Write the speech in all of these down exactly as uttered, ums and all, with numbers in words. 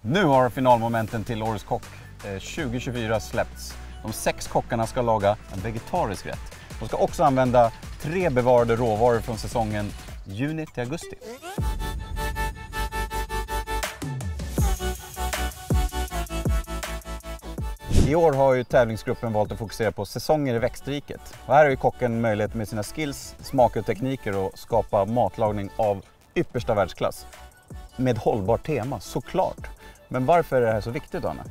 Nu har finalmomenten till Årets kock tjugo tjugofyra släppts. De sex kockarna ska laga en vegetarisk rätt. De ska också använda tre bevarade råvaror från säsongen juni till augusti. I år har ju tävlingsgruppen valt att fokusera på säsonger i växtriket. Och här har ju kocken möjlighet med sina skills, smaker och tekniker att skapa matlagning av yppersta världsklass. Med hållbart tema, såklart. Men varför är det här så viktigt, Anna?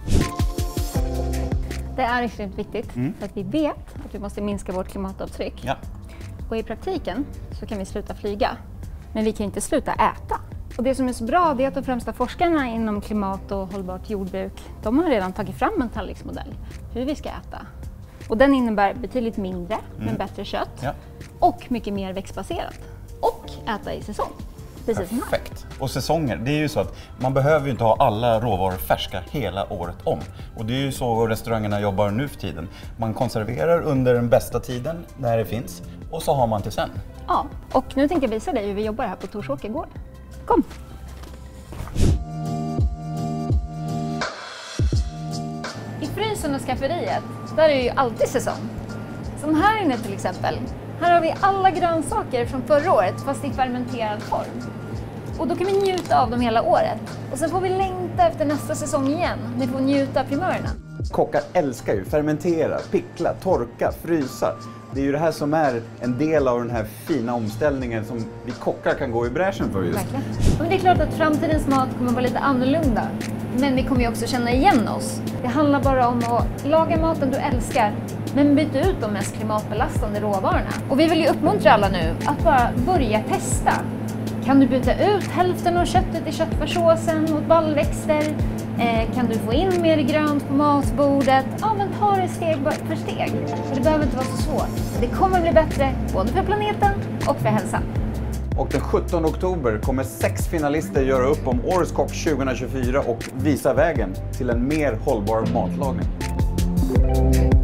Det är extremt viktigt Mm. för att vi vet att vi måste minska vårt klimatavtryck. Ja. Och i praktiken så kan vi sluta flyga, men vi kan inte sluta äta. Och det som är så bra är att de främsta forskarna inom klimat och hållbart jordbruk, de har redan tagit fram en tallriksmodell hur vi ska äta. Och den innebär betydligt mindre men Mm. bättre kött Ja. och mycket mer växtbaserat. Och äta i säsong. Precis som här. Perfekt. Och säsonger, det är ju så att man behöver ju inte ha alla råvaror färska hela året om. Och det är ju så restaurangerna jobbar nu för tiden. Man konserverar under den bästa tiden när det finns och så har man till sen. Ja, och nu tänkte jag visa dig hur vi jobbar här på Torsåker gård. Kom! I frysen och skafferiet, där är det ju alltid säsong. Som här inne till exempel. Här har vi alla grönsaker från förra året fast i fermenterad form. Och då kan vi njuta av dem hela året. Och sen får vi längta efter nästa säsong igen. Ni får njuta av primörerna. Kockar älskar ju fermentera, pickla, torka, frysa. Det är ju det här som är en del av den här fina omställningen som vi kockar kan gå i bräschen för just. Verkligen. Men det är klart att framtidens mat kommer vara lite annorlunda. Men vi kommer ju också känna igen oss. Det handlar bara om att laga maten du älskar, men byta ut de mest klimatbelastande råvarorna. Och vi vill ju uppmuntra alla nu att bara börja testa. Kan du byta ut hälften av köttet i köttfärssåsen mot baljväxter? Eh, kan du få in mer grönt på matbordet? Ja, men ta det steg för steg. Och det behöver inte vara så svårt. Det kommer bli bättre både för planeten och för hälsan. Och den sjuttonde oktober kommer sex finalister göra upp om Årets kock tjugo tjugofyra och visa vägen till en mer hållbar matlagning.